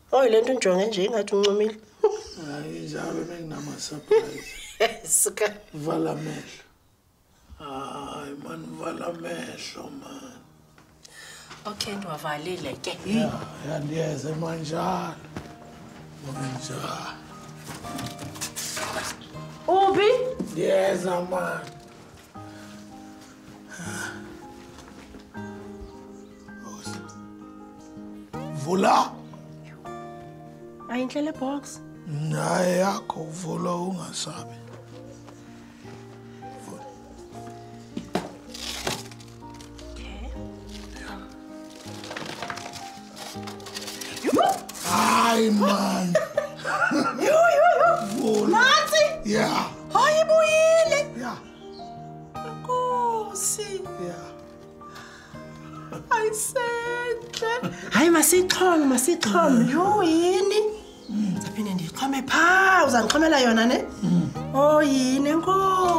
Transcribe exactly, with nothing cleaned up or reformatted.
Oh, le nto njonge nje ingathi uncumile. Hayi njalo benginama surprise. Sika. Vala amehlo. Hayi man vala amehlo man. Okay, ndiwavalile ke. Yeah, yandiyeze manjalo. Manjalo. Ubi? Yes, man. Vula. Ayinhle le box. Naye yakho vula ungasabi. Okay. Hi man. Yo yo yo. Vula. Mati. Yeah. Hayibuyile. Yeah. Nkosi. Yeah. Ayisenhle. Hayi masixhome masixhome. Yo yini? Saphinde ndiqhome pha uzangiqhomela yona ne? Oh yini nkosi.